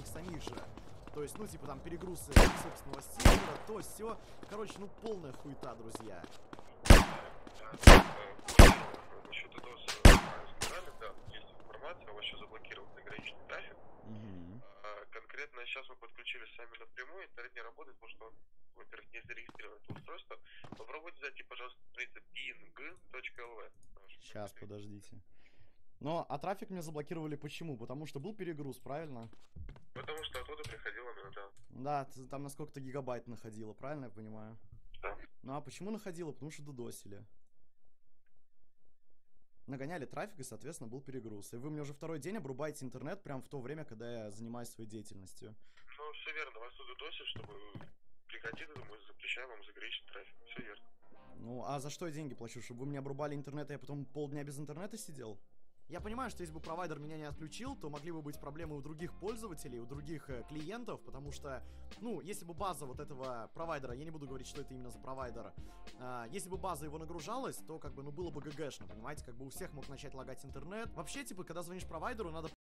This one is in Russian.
них самих же. То есть, ну, типа, там, перегрузы собственного сервера, то, все. Короче, ну, полная хуета, друзья. Насчет этого сказали, да, есть информация, у вас сейчас заблокирован заграничный трафик. Конкретно сейчас мы подключились сами напрямую, интернет не работает, потому что он, во-первых, не зарегистрировано это устройство. Попробуйте зайти, пожалуйста, на страницу ping.lv. Сейчас, подождите. Но, а трафик мне заблокировали почему? Потому что был перегруз, правильно? Потому что оттуда приходило именно, да. Да, там на сколько-то гигабайт находило, правильно я понимаю? Да. Ну а почему находило? Потому что додосили. Нагоняли трафик, и, соответственно, был перегруз. И вы мне уже второй день обрубаете интернет прямо в то время, когда я занимаюсь своей деятельностью. Ну, все верно, вас тут досят, чтобы прекратить это, мы запрещаем вам заграничный трафик. Все верно. Ну, а за что я деньги плачу? Чтобы вы мне обрубали интернет, а я потом полдня без интернета сидел? Я понимаю, что если бы провайдер меня не отключил, то могли бы быть проблемы у других пользователей, у других клиентов, потому что, ну, если бы база вот этого провайдера, я не буду говорить, что это именно за провайдер, если бы база его нагружалась, то, как бы, ну, было бы ГГшно, понимаете, как бы у всех мог начать лагать интернет. Вообще, типа, когда звонишь провайдеру, надо